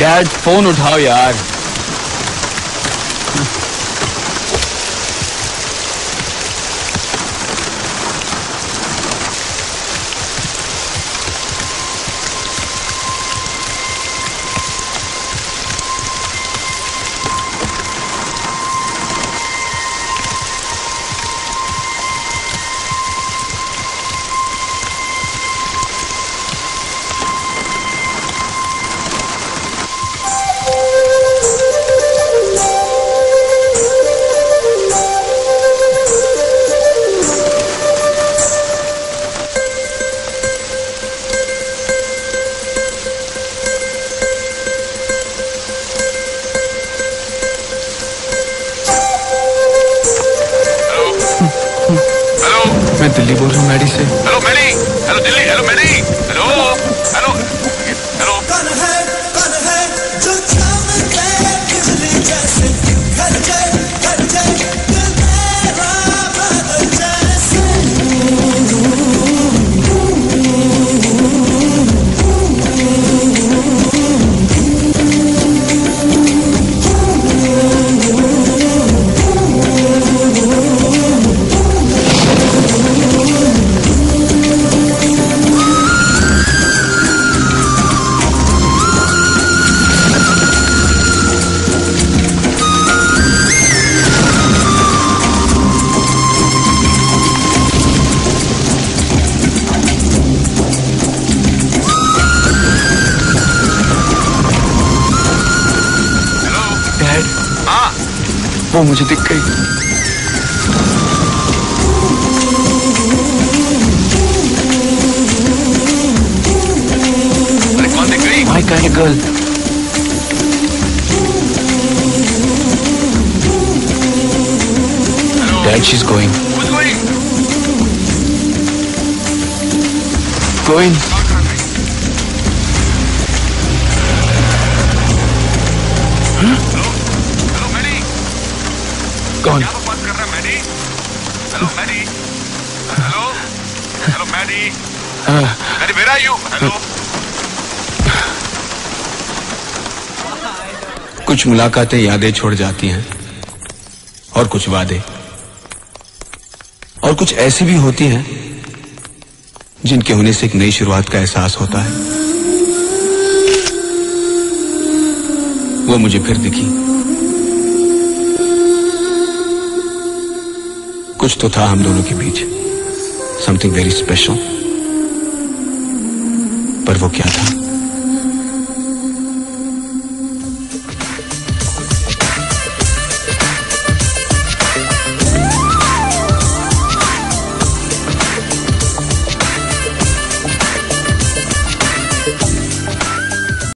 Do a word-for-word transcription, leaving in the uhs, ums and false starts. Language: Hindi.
डैड फोन उठाओ यार। मैं दिल्ली बोल रहा हूँ मैडी से। Hello Maddy, hello Delhi, hello Maddy, hello hello hello. कौन है कौन है जो चमके बिजली जैसे घर जाए घर जाए दिल मेरा बदल जैसे। वो मुझे दिख गई। अरे कौन दिख गई? My kind of girl. Hello? Dad, she's going. Who's going? Going. Hello hello Maddy. कौन? क्या बात कर रहा है Maddy? Hello Maddy, hello hello Maddy, Maddy where are you? Hello. कुछ मुलाकातें यादें छोड़ जाती हैं और कुछ वादे, और कुछ ऐसी भी होती हैं जिनके होने से एक नई शुरुआत का एहसास होता है। वो मुझे फिर दिखी। कुछ तो था हम दोनों के बीच, समथिंग वेरी स्पेशल, पर वो क्या था?